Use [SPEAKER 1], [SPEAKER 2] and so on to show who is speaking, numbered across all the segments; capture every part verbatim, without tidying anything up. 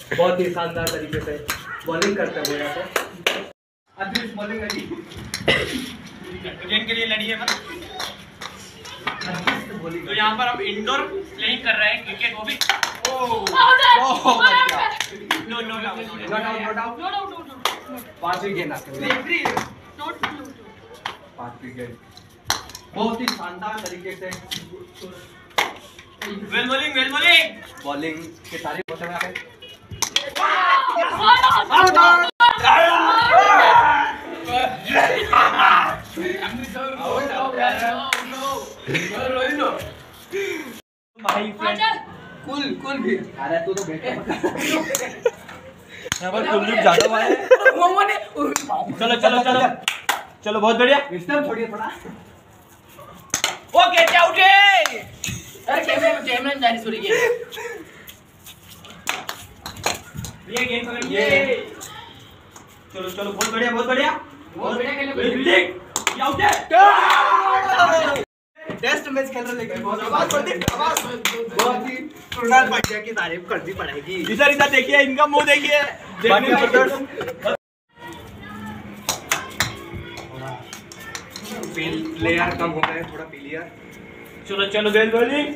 [SPEAKER 1] बहुत ही शानदार तरीके से बॉलिंग करते हुए यहाँ पे अदृश्य बॉलिंग लगी
[SPEAKER 2] गेम के लिए लड़ी है बस। तो यहाँ पर हम इंडोर प्लेइंग कर रहे हैं क्रिकेट, वो भी नो नो नो
[SPEAKER 1] पांचवी गेंद पांचवी गेंद बहुत ही शानदार तरीके से
[SPEAKER 2] well bowling well bowling
[SPEAKER 1] bowling के तारीफ होते हुए
[SPEAKER 2] भाई फ्रेंड
[SPEAKER 1] कुल कुल भी अरे तू तो बैठे
[SPEAKER 2] यहाँ पर कुलदीप जाधव आए। चलो चलो चलो चलो बहुत बढ़िया।
[SPEAKER 1] विस्टम छोड़िए थोड़ा।
[SPEAKER 2] ओ कैच आउट है।
[SPEAKER 3] अरे कैमरे में कैमरे में जानी सॉरी ये
[SPEAKER 2] ये गेम पकड़िए। चलो चलो बहुत बढ़िया बहुत बढ़िया
[SPEAKER 3] बहुत बढ़िया खेले।
[SPEAKER 2] ये आउट है।
[SPEAKER 1] टेस्ट मैच खेल रहे हैं बहुत आवाज बहुत ही कृणाल पांड्या की तारीफ करनी पड़ेगी।
[SPEAKER 2] इधर इधर देखिए, इनका मुंह देखिए।
[SPEAKER 1] प्लेयर कम हो गए थोड़ा प्लेयर।
[SPEAKER 2] चलो चलो गेंद बॉलिंग।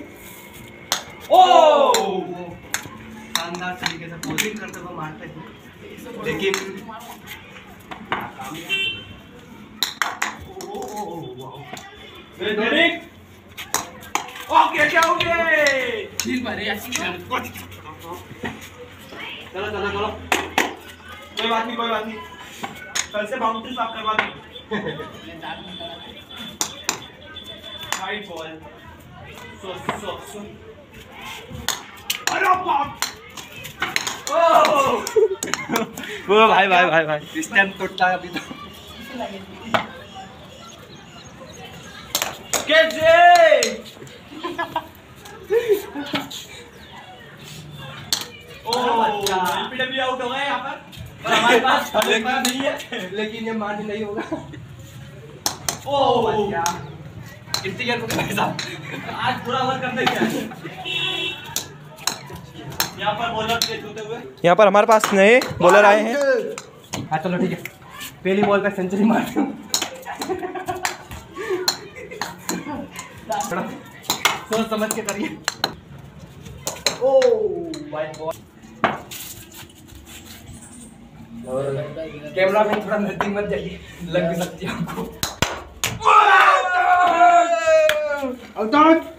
[SPEAKER 2] ओ
[SPEAKER 1] शानदार तरीके से बॉलिंग करते हुए मारते हैं लेकिन
[SPEAKER 2] गेंद बॉलिंग। ओके क्या हो गया?
[SPEAKER 3] खेल मारे ऐसी खेल।
[SPEAKER 2] चलो चलो चलो कोई बात नहीं कोई बात नहीं, कल से बाउंड्री साफ करवा देंगे। हाइट बॉल सो सो सो अरे बाप। ओह वो भाई भाई भाई भाई
[SPEAKER 1] इस टाइम टूटता है अभी तो।
[SPEAKER 2] कैसे ओह एलपीडब्ल्यू आउट हो गए यहाँ पर। हमारे पास लेकिन नहीं है,
[SPEAKER 1] लेकिन ये मार्जिन नहीं होगा।
[SPEAKER 2] ओह
[SPEAKER 1] इंतजार को कैसा
[SPEAKER 2] आज पूरा ओवर कर देंगे। यहाँ पर बॉलर प्लेस होते हुए
[SPEAKER 4] यहाँ पर हमारे पास नए बॉलर आए हैं।
[SPEAKER 1] हाँ चलो ठीक है, पहली बॉल पे सेंचुरी मारते हूँ। सोच समझ के करिए। ओह वाइट बॉल। कैमरा में थोड़ा नजदीक मत जाइए, लग भी सकती है आपको। आउट